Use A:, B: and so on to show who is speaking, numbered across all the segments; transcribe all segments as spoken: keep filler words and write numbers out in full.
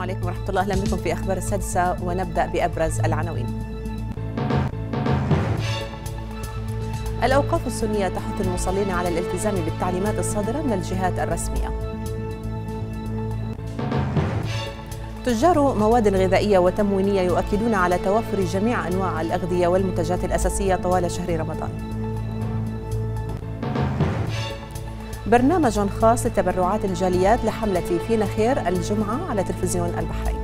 A: عليكم ورحمة الله. أهلا بكم في أخبار السادسة، ونبدأ بأبرز العناوين. الأوقاف السنية تحث المصلين على الالتزام بالتعليمات الصادرة من الجهات الرسمية. تجار مواد غذائية وتموينية يؤكدون على توفر جميع أنواع الأغذية والمنتجات الأساسية طوال شهر رمضان. برنامج خاص لتبرعات الجاليات لحملة فينا خير الجمعة على تلفزيون البحرين.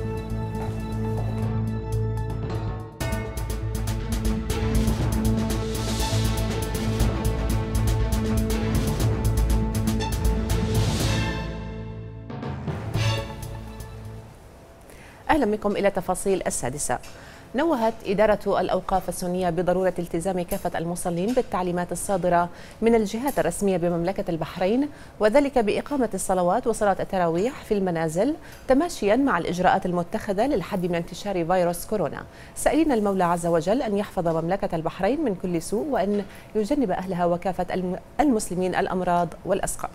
A: أهلا بكم إلى تفاصيل السادسة. نوهت إدارة الأوقاف السنية بضرورة التزام كافة المصلين بالتعليمات الصادرة من الجهات الرسمية بمملكة البحرين، وذلك بإقامة الصلوات وصلاة التراويح في المنازل تماشيا مع الإجراءات المتخذة للحد من انتشار فيروس كورونا، سائلين المولى عز وجل أن يحفظ مملكة البحرين من كل سوء، وأن يجنب أهلها وكافة المسلمين الأمراض والأسقام.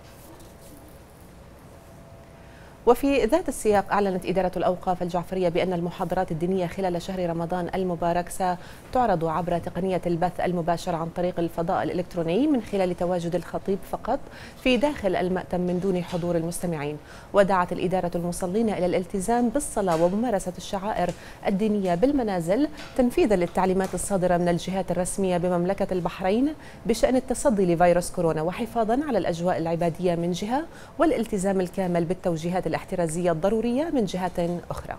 A: وفي ذات السياق أعلنت إدارة الأوقاف الجعفرية بأن المحاضرات الدينية خلال شهر رمضان المبارك ستعرض عبر تقنية البث المباشر عن طريق الفضاء الإلكتروني من خلال تواجد الخطيب فقط في داخل المأتم من دون حضور المستمعين. ودعت الإدارة المصلين إلى الالتزام بالصلاة وممارسة الشعائر الدينية بالمنازل تنفيذا للتعليمات الصادرة من الجهات الرسمية بمملكة البحرين بشأن التصدي لفيروس كورونا، وحفاظا على الأجواء العبادية من جهة والالتزام الكامل بالتوجيهات الاحترازية الضرورية من جهة أخرى.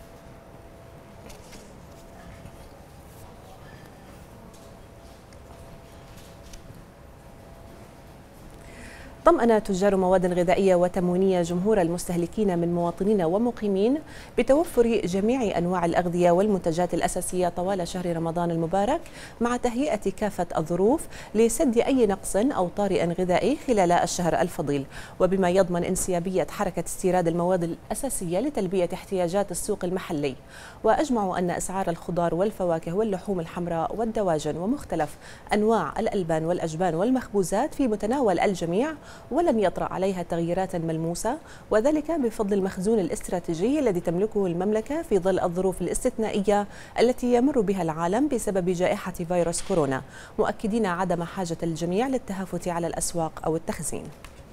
A: طمأن تجار مواد غذائية وتموينية جمهور المستهلكين من مواطنين ومقيمين بتوفر جميع أنواع الأغذية والمنتجات الأساسية طوال شهر رمضان المبارك، مع تهيئة كافة الظروف لسد أي نقص أو طارئ غذائي خلال الشهر الفضيل، وبما يضمن انسيابية حركة استيراد المواد الأساسية لتلبية احتياجات السوق المحلي. وأجمعوا أن أسعار الخضار والفواكه واللحوم الحمراء والدواجن ومختلف أنواع الألبان والأجبان والمخبوزات في متناول الجميع، ولن يطرأ عليها تغييرات ملموسة، وذلك بفضل المخزون الاستراتيجي الذي تملكه المملكة في ظل الظروف الاستثنائية التي يمر بها العالم بسبب جائحة فيروس كورونا، مؤكدين عدم حاجة الجميع للتهافت على الأسواق أو التخزين.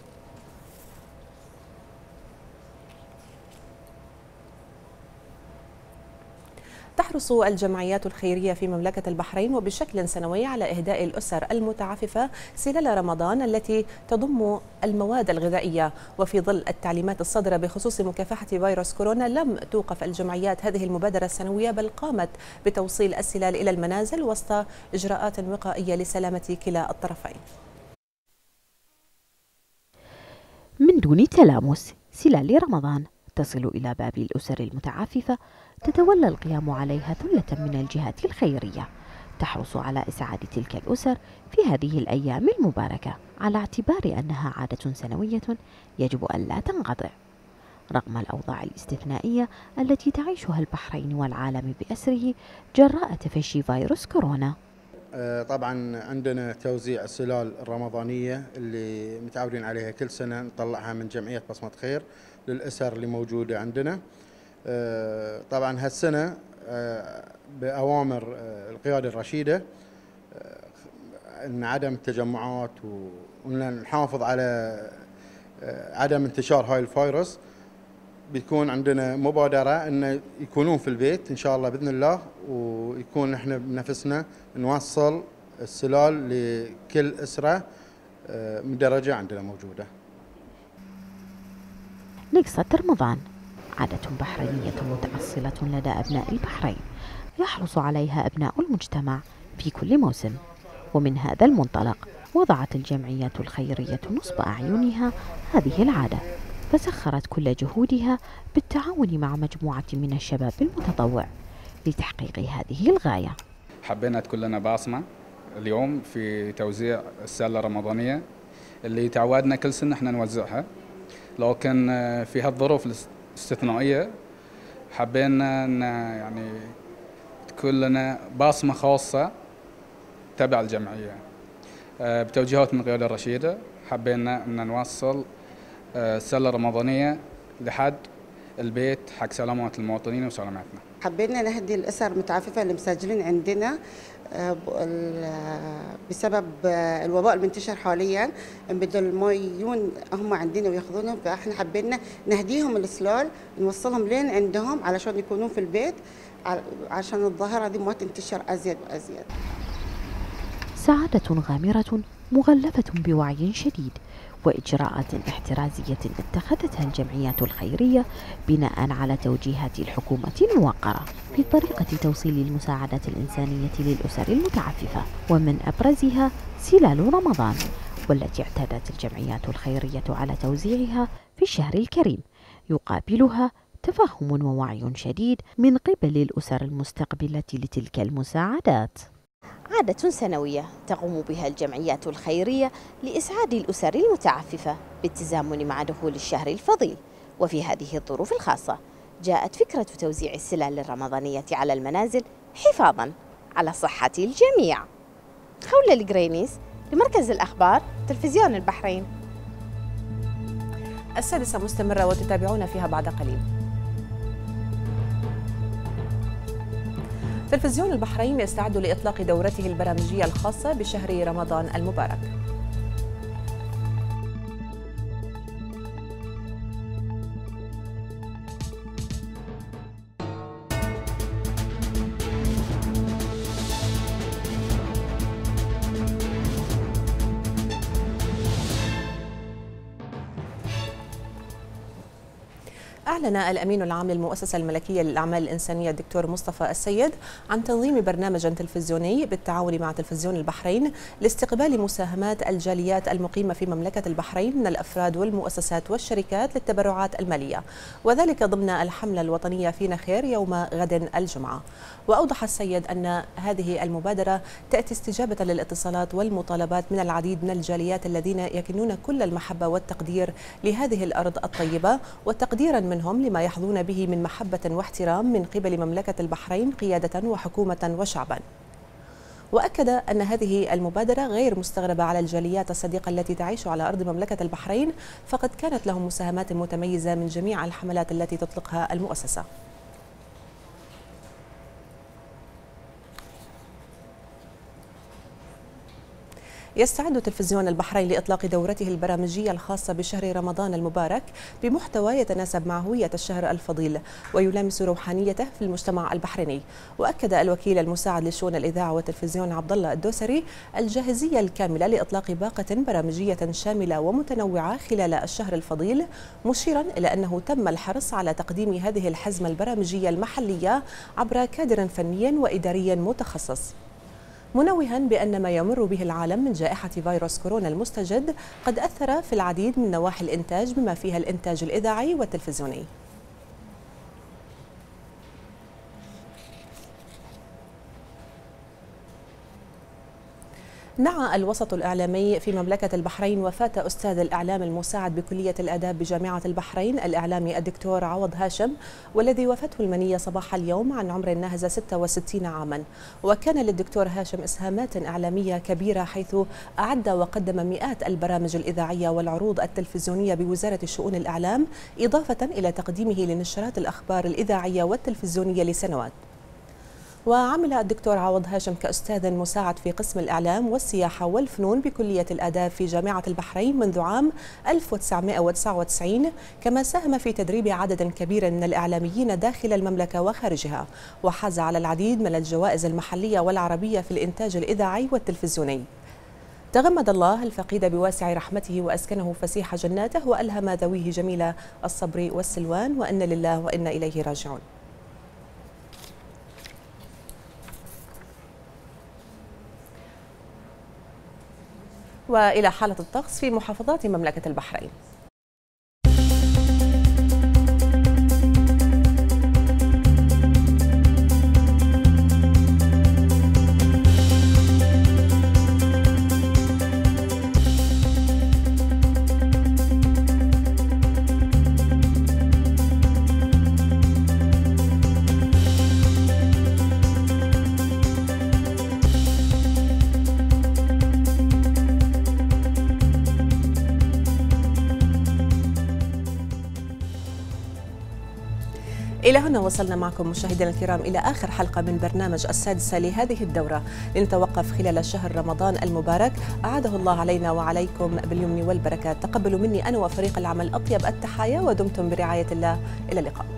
A: تحرص الجمعيات الخيرية في مملكة البحرين وبشكل سنوي على إهداء الأسر المتعففة سلال رمضان التي تضم المواد الغذائية. وفي ظل التعليمات الصادرة بخصوص مكافحة فيروس كورونا لم توقف الجمعيات هذه المبادرة السنوية، بل قامت بتوصيل السلال إلى المنازل وسط إجراءات وقائية لسلامة كلا الطرفين.
B: من دون تلامس، سلال رمضان تصل إلى باب الأسر المتعففة، تتولى القيام عليها ثلة من الجهات الخيرية تحرص على إسعاد تلك الأسر في هذه الأيام المباركة، على اعتبار أنها عادة سنوية يجب أن لا تنقطع رغم الأوضاع الاستثنائية التي تعيشها البحرين والعالم بأسره جراء تفشي فيروس كورونا.
C: طبعا عندنا توزيع السلال الرمضانية اللي متعودين عليها كل سنة، نطلعها من جمعية بصمة خير للأسر اللي موجودة عندنا. طبعا هالسنة بأوامر القيادة الرشيدة أن عدم التجمعات ونحافظ على عدم انتشار هاي الفيروس، بيكون عندنا مبادرة أن يكونون في البيت إن شاء الله بإذن الله، ويكون إحنا بنفسنا نوصل السلال لكل أسرة مدرجة عندنا موجودة.
B: نقصة رمضان عادة بحرينية متأصلة لدى أبناء البحرين يحرص عليها أبناء المجتمع في كل موسم، ومن هذا المنطلق وضعت الجمعيات الخيرية نصب أعينها هذه العادة، فسخرت كل جهودها بالتعاون مع مجموعة من الشباب المتطوع لتحقيق هذه الغاية.
D: حبينا تكون لنا بصمة اليوم في توزيع السلة الرمضانية اللي تعودنا كل سنة احنا نوزعها، لكن في هالظروف الاستثنائية حبينا ان يعني تكون لنا بصمة خاصة تبع الجمعية. بتوجيهات من القيادة الرشيدة حبينا ان نوصل السلة الرمضانية لحد البيت حق سلامة المواطنين وسلامتنا.
E: حبينا نهدي الأسر المتعففة اللي مسجلين عندنا بسبب الوباء المنتشر حاليا، بدل ما يجون هم عندنا وياخذونهم، فاحنا حبينا نهديهم السلال نوصلهم لين عندهم علشان يكونون في البيت عشان الظاهرة دي ما تنتشر أزيد وأزيد.
B: سعادة غامرة مغلفة بوعي شديد وإجراءات احترازية اتخذتها الجمعيات الخيرية بناء على توجيهات الحكومة الموقرة في طريقة توصيل المساعدات الإنسانية للأسر المتعففة، ومن أبرزها سلال رمضان، والتي اعتادت الجمعيات الخيرية على توزيعها في الشهر الكريم، يقابلها تفهم ووعي شديد من قبل الأسر المستقبلة لتلك المساعدات.
F: عادة سنوية تقوم بها الجمعيات الخيرية لإسعاد الأسر المتعففة بالتزامن مع دخول الشهر الفضيل، وفي هذه الظروف الخاصة جاءت فكرة توزيع السلال الرمضانية على المنازل حفاظاً على صحة الجميع. خولة القرينيس لمركز الأخبار تلفزيون البحرين.
A: السادسة مستمرة وتتابعون فيها بعد قليل. تلفزيون البحرين يستعد لإطلاق دورته البرامجية الخاصة بشهر رمضان المبارك. أعلن الأمين العام للمؤسسة الملكية للأعمال الإنسانية الدكتور مصطفى السيد عن تنظيم برنامج تلفزيوني بالتعاون مع تلفزيون البحرين لاستقبال مساهمات الجاليات المقيمة في مملكة البحرين من الأفراد والمؤسسات والشركات للتبرعات المالية، وذلك ضمن الحملة الوطنية فينا خير يوم غد الجمعة. وأوضح السيد أن هذه المبادرة تأتي استجابة للاتصالات والمطالبات من العديد من الجاليات الذين يكنون كل المحبة والتقدير لهذه الأرض الطيبة، وتقديرا منهم لما يحظون به من محبة واحترام من قبل مملكة البحرين قيادة وحكومة وشعبا. وأكد أن هذه المبادرة غير مستغربة على الجاليات الصديقة التي تعيش على أرض مملكة البحرين، فقد كانت لهم مساهمات متميزة من جميع الحملات التي تطلقها المؤسسة. يستعد تلفزيون البحرين لإطلاق دورته البرامجية الخاصة بشهر رمضان المبارك بمحتوى يتناسب مع هوية الشهر الفضيل ويلامس روحانيته في المجتمع البحريني. وأكد الوكيل المساعد لشؤون الإذاعة والتلفزيون عبد الله الدوسري الجاهزية الكاملة لإطلاق باقة برامجية شاملة ومتنوعة خلال الشهر الفضيل، مشيرا إلى أنه تم الحرص على تقديم هذه الحزمة البرامجية المحلية عبر كادر فني وإداري متخصص، منوها بأن ما يمر به العالم من جائحة فيروس كورونا المستجد قد أثر في العديد من نواحي الإنتاج بما فيها الإنتاج الإذاعي والتلفزيوني. نعى الوسط الإعلامي في مملكة البحرين وفاة أستاذ الإعلام المساعد بكلية الآداب بجامعة البحرين الإعلامي الدكتور عوض هاشم، والذي وفاته المنية صباح اليوم عن عمر ناهز ستة وستين عاما. وكان للدكتور هاشم إسهامات إعلامية كبيرة، حيث أعد وقدم مئات البرامج الإذاعية والعروض التلفزيونية بوزارة شؤون الإعلام، إضافة إلى تقديمه لنشرات الأخبار الإذاعية والتلفزيونية لسنوات. وعمل الدكتور عوض هاشم كأستاذ مساعد في قسم الإعلام والسياحة والفنون بكلية الآداب في جامعة البحرين منذ عام ألف وتسعمائة وتسعة وتسعين، كما ساهم في تدريب عدد كبير من الإعلاميين داخل المملكة وخارجها، وحاز على العديد من الجوائز المحلية والعربية في الإنتاج الإذاعي والتلفزيوني. تغمد الله الفقيد بواسع رحمته وأسكنه فسيح جناته، وألهم ذويه جميل الصبر والسلوان، وإن لله وإنا إليه راجعون. وإلى حالة الطقس في محافظات مملكة البحرين. إلى هنا وصلنا معكم مشاهدينا الكرام إلى آخر حلقة من برنامج السادسة لهذه الدورة، لنتوقف خلال شهر رمضان المبارك أعاده الله علينا وعليكم باليمن والبركات. تقبلوا مني أنا وفريق العمل أطيب التحايا ودمتم برعاية الله. إلى اللقاء.